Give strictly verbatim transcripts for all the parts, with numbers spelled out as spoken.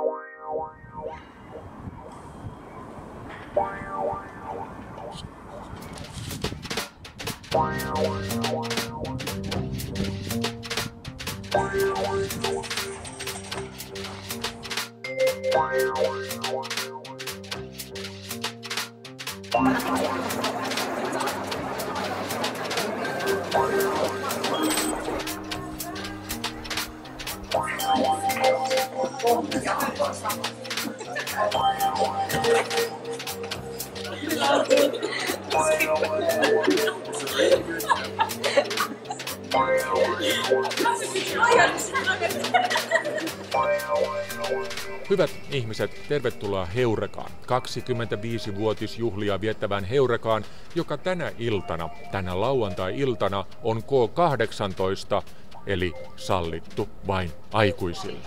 Hyvät ihmiset, tervetuloa Heurekaan, kaksikymmentäviisivuotisjuhlia viettävään Heurekaan, joka tänä iltana, tänä lauantai-iltana on K kahdeksantoista, eli sallittu vain aikuisille.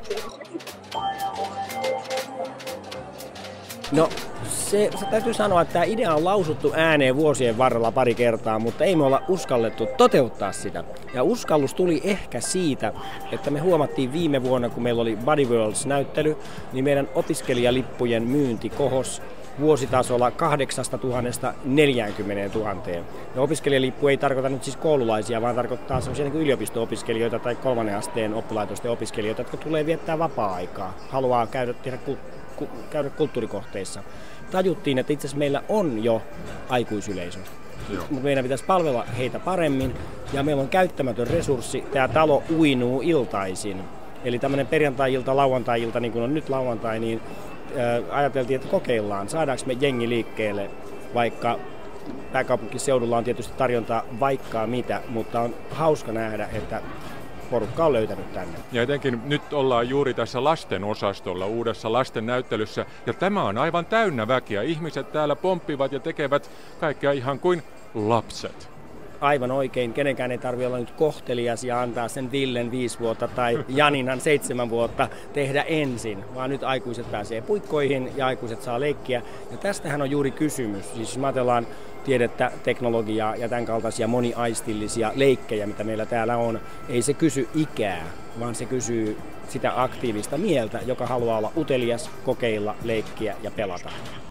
No, se, se täytyy sanoa, että tämä idea on lausuttu ääneen vuosien varrella pari kertaa, mutta ei me olla uskallettu toteuttaa sitä. Ja uskallus tuli ehkä siitä, että me huomattiin viime vuonna, kun meillä oli Body Worlds-näyttely, niin meidän opiskelijalippujen myynti kohos vuositasolla kahdeksastatuhannesta neljäänkymmeneentuhanteen. Ja opiskelijalippu ei tarkoita nyt siis koululaisia, vaan tarkoittaa sellaisia niin yliopisto-opiskelijoita tai kolmannen asteen oppilaitosten opiskelijoita, jotka tulee viettää vapaa-aikaa, haluaa käydä, tehdä, ku, käydä kulttuurikohteissa. Tajuttiin, että itse asiassa meillä on jo aikuisyleisö, mutta meidän pitäisi palvella heitä paremmin ja meillä on käyttämätön resurssi. Tämä talo uinuu iltaisin. Eli tämmöinen perjantai-ilta, lauantai-ilta, niin kuin on nyt lauantai, niin ajateltiin, että kokeillaan, saadaanko me jengi liikkeelle, vaikka pääkaupunkiseudulla on tietysti tarjontaa vaikka mitä, mutta on hauska nähdä, että porukka on löytänyt tänne. Ja etenkin nyt ollaan juuri tässä lasten osastolla, uudessa lasten näyttelyssä, ja tämä on aivan täynnä väkeä. Ihmiset täällä pomppivat ja tekevät kaikkea ihan kuin lapset. Aivan oikein, kenenkään ei tarvitse olla nyt kohtelias ja antaa sen Villen viisi vuotta tai Janinan seitsemän vuotta tehdä ensin, vaan nyt aikuiset pääsee puikkoihin ja aikuiset saa leikkiä. Ja tästähän on juuri kysymys. Siis jos me ajatellaan tiedettä, teknologiaa ja tämän kaltaisia moniaistillisia leikkejä, mitä meillä täällä on, ei se kysy ikää, vaan se kysyy sitä aktiivista mieltä, joka haluaa olla utelias, kokeilla, leikkiä ja pelata.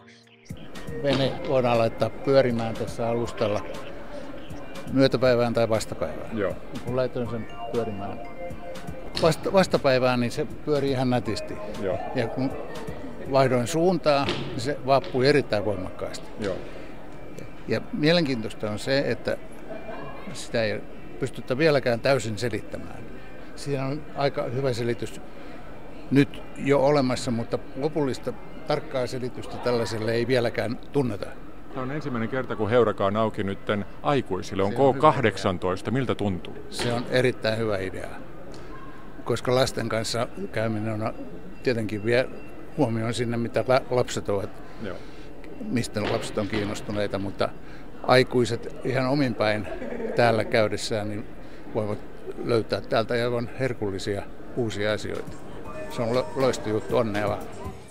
Vene voidaan laittaa pyörimään tässä alustalla myötäpäivään tai vastapäivään. Joo. Kun laitoin sen pyörimään vasta, vastapäivään, niin se pyörii ihan nätisti. Joo. Ja kun vaihdoin suuntaa, niin se vaappui erittäin voimakkaasti. Joo. Ja mielenkiintoista on se, että sitä ei pystytä vieläkään täysin selittämään. Siinä on aika hyvä selitys nyt jo olemassa, mutta lopullista tarkkaa selitystä tällaiselle ei vieläkään tunneta. Tämä on ensimmäinen kerta, kun Heureka on auki nytten aikuisille. On, on K kahdeksantoista. Miltä tuntuu? Se on erittäin hyvä idea, koska lasten kanssa käyminen on tietenkin vie huomioon sinne, mitä lapset ovat, Joo. mistä lapset on kiinnostuneita, mutta aikuiset ihan omin päin täällä käydessään niin voivat löytää täältä aivan herkullisia uusia asioita. Se on lo- loista juttu, onnea vaan.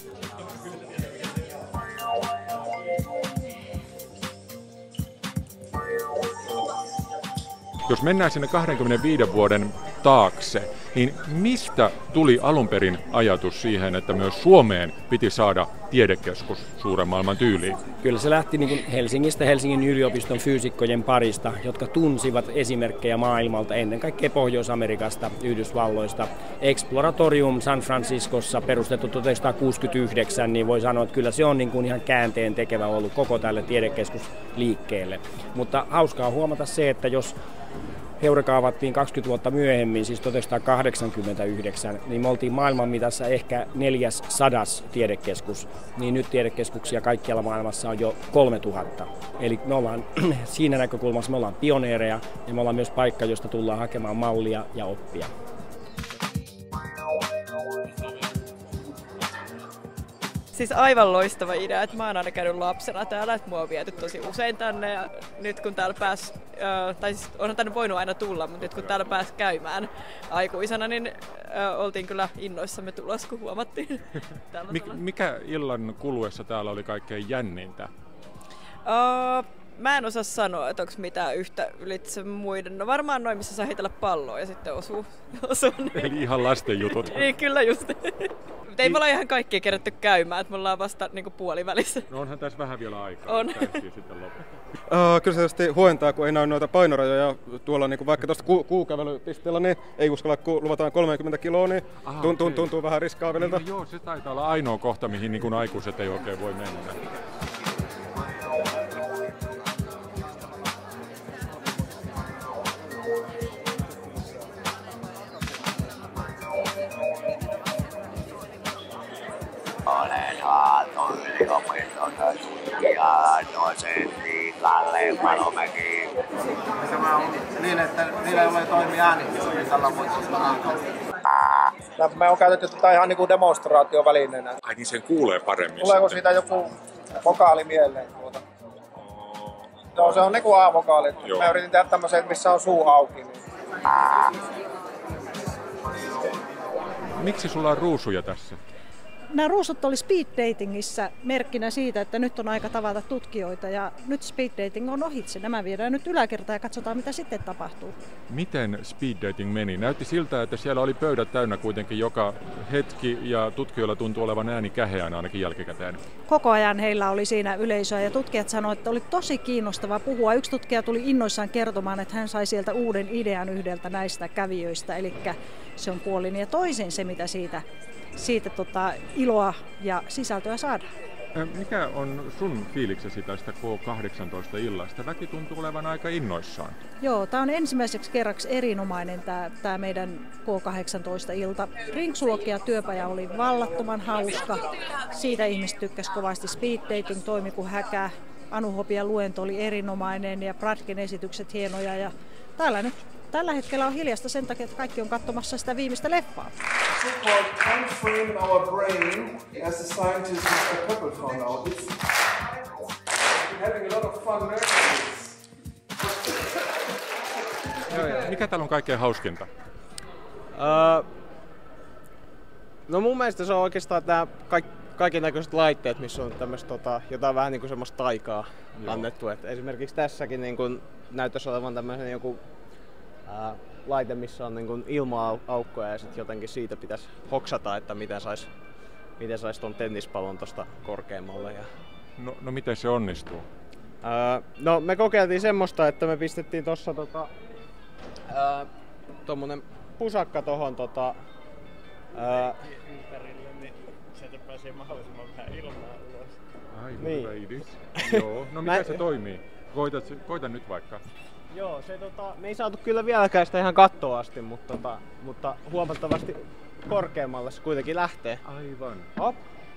Jos mennään sinne kahdenkymmenenviiden vuoden taakse, niin mistä tuli alun perin ajatus siihen, että myös Suomeen piti saada tiedekeskus suuren maailman tyyliin? Kyllä se lähti niin kuin Helsingistä, Helsingin yliopiston fyysikkojen parista, jotka tunsivat esimerkkejä maailmalta, ennen kaikkea Pohjois-Amerikasta, Yhdysvalloista. Exploratorium San Franciscossa perustettu tuhatyhdeksänsataakuusikymmentäyhdeksän, niin voi sanoa, että kyllä se on niin kuin ihan käänteen tekevä ollut koko tälle tiedekeskusliikkeelle. Mutta hauskaa huomata se, että jos Heureka avattiin kaksikymmentä vuotta myöhemmin, siis tuhatyhdeksänsataakahdeksankymmentäyhdeksän, niin me oltiin maailman mitassa ehkä neljäs sadas tiedekeskus, niin nyt tiedekeskuksia kaikkialla maailmassa on jo kolmetuhatta. Eli me ollaan siinä näkökulmassa me ollaan pioneereja ja me ollaan myös paikka, josta tullaan hakemaan mallia ja oppia. Siis aivan loistava idea, että mä oon aina käynyt lapsena täällä, että mua on viety tosi usein tänne ja nyt kun täällä pääs, tai siis onhan tänne voinut aina tulla, mutta nyt kun täällä pääs käymään aikuisena, niin oltiin kyllä innoissamme tulossa, kun huomattiin. Mik, mikä illan kuluessa täällä oli kaikkein jännintä? Uh, Mä en osaa sanoa, että onko mitään yhtä ylitse muiden. No varmaan noin, missä saa heitellä palloa ja sitten osuu. osuu niin. Eli ihan lasten jutut. Niin, kyllä just. Mutta ei me olla ihan kaikkia kerätty käymään, että me ollaan vasta niinku puolivälissä. No onhan tässä vähän vielä aikaa. On. Sitten uh, kyllä se tietysti huojentaa, kun ei näy noita painorajoja tuolla niin vaikka tuosta ku- kuukävelypisteellä, niin ei uskalla, kun luvataan kolmekymmentä kiloa, niin Aha, tuntuu, okay. tuntuu vähän riskaavilta. Niin, no joo, se taitaa olla ainoa kohta, mihin niin kuin aikuiset ei oikein voi mennä. Olen Aalto yliopistossa tutkija dosentti Kalle Palomäki. Tämä on niin, että niillä ei ole toimi äänitys, niin tällä voi Me on käytetty tätä ihan niin kuin demonstraatiovälineenä. Ai niin sen kuulee paremmin. Tuleeko sitten. siitä joku vokaali mieleen? Tuota? No, se on niin kuin A-vokaali. Joo. Mä yritin tehdä tämmöisen, missä on suu auki. Niin. Miksi sulla on ruusuja tässä? Nämä ruusut oli speed datingissa merkkinä siitä, että nyt on aika tavata tutkijoita ja nyt speed dating on ohitse. Nämä viedään nyt yläkertaan ja katsotaan, mitä sitten tapahtuu. Miten speed dating meni? Näytti siltä, että siellä oli pöydät täynnä kuitenkin joka hetki ja tutkijoilla tuntui olevan ääni käheänä ainakin jälkikäteen. Koko ajan heillä oli siinä yleisöä ja tutkijat sanoivat, että oli tosi kiinnostavaa puhua. Yksi tutkija tuli innoissaan kertomaan, että hän sai sieltä uuden idean yhdeltä näistä kävijöistä, eli se on puolin. Ja toisin se, mitä siitä siitä tota, iloa ja sisältöä saadaan. Mikä on sun fiiliksesi tästä K kahdeksantoista illasta? Väki tuntuu olevan aika innoissaan. Joo, tämä on ensimmäiseksi kerraksi erinomainen tämä, tämä meidän K kahdeksantoista ilta. Rinksulokki ja työpaja oli vallattoman hauska. Siitä ihmiset tykkäsi kovasti. Speed dating toimi kuin häkä. Anu Hopian luento oli erinomainen ja Bradken esitykset hienoja. Ja täällä nyt tällä hetkellä on hiljasta sen takia, että kaikki on katsomassa sitä viimeistä leffaa. Mikä täällä on kaikkein hauskinta? Uh, no mun mielestä se on oikeastaan tää kaik, kaiken näköiset laitteet, missä on tämmöistä tota, jotain vähän niinku semmoista taikaa annettu. Et esimerkiksi tässäkin niin kun näyttäisi olevan tämmöisen joku ää, laite, missä on niin kun ilma-aukkoja ja sitten jotenkin siitä pitäisi hoksata, että miten sais, miten sais ton tennispallon tosta korkeammalle. Ja... No, no miten se onnistuu? Ää, no me kokeiltiin semmoista, että me pistettiin tossa tota, ää, tommonen pusakka tohon tota, ää, ympärille, niin sieltä pääsee mahdollisimman vähän ilmaa ulos. Aivan niin. hyvä idis. Joo, no miten Mä... se toimii? Koita, koita nyt vaikka. Joo, se tota, me ei saatu kyllä vieläkään sitä ihan kattoon asti, mutta, tota, mutta huomattavasti korkeammalle se kuitenkin lähtee. Aivan. Hop.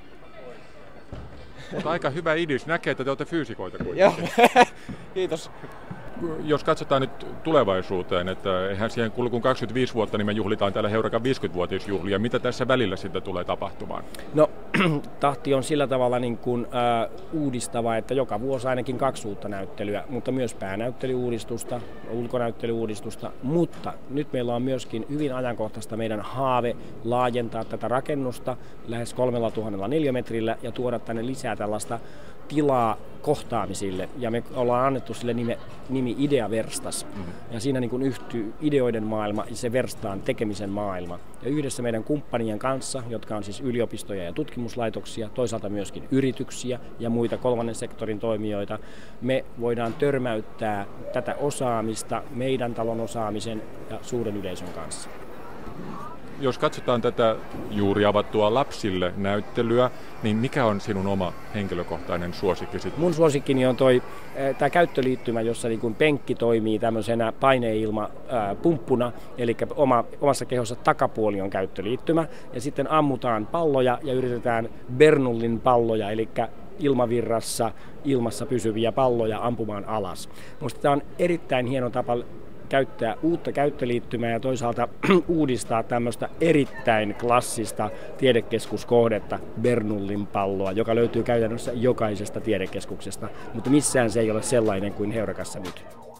Mutta aika hyvä idis. Näkee, että te olette fyysikoita kuitenkin. Joo, kiitos. Jos katsotaan nyt tulevaisuuteen, että eihän siihen kulu kuin kaksikymmentäviisi vuotta, niin me juhlitaan täällä Heurakan viisikymmenvuotisjuhlia. Mitä tässä välillä sitten tulee tapahtumaan? No, tahti on sillä tavalla niin kuin, äh, uudistava, että joka vuosi ainakin kaksi uutta näyttelyä, mutta myös päänäyttelyuudistusta, ulkonäyttelyuudistusta. Mutta nyt meillä on myöskin hyvin ajankohtaista meidän haave laajentaa tätä rakennusta lähes kolmella tuhannella neliömetrillä ja tuoda tänne lisää tällaista tilaa kohtaamisille. Ja me ollaan annettu sille nime, nimi Ideaverstas. Mm-hmm. Ja siinä niin kuin yhtyy ideoiden maailma ja se verstaan tekemisen maailma. Ja yhdessä meidän kumppanien kanssa, jotka on siis yliopistoja ja tutkimuslaitoksia, toisaalta myöskin yrityksiä ja muita kolmannen sektorin toimijoita, me voidaan törmäyttää tätä osaamista meidän talon osaamisen ja suuren yleisön kanssa. Jos katsotaan tätä juuri avattua lapsille näyttelyä, niin mikä on sinun oma henkilökohtainen suosikki sitten? Mun suosikkini on toi tämä käyttöliittymä, jossa niin kun penkki toimii tämmöisenä paineilmapumppuna, eli oma, omassa kehossa takapuoli on käyttöliittymä, ja sitten ammutaan palloja ja yritetään Bernoulin palloja, eli ilmavirrassa, ilmassa pysyviä palloja ampumaan alas. Minusta tämä on erittäin hieno tapa käyttää uutta käyttöliittymää ja toisaalta uudistaa tämmöistä erittäin klassista tiedekeskuskohdetta, Bernoulin palloa, joka löytyy käytännössä jokaisesta tiedekeskuksesta, mutta missään se ei ole sellainen kuin Heurakassa nyt.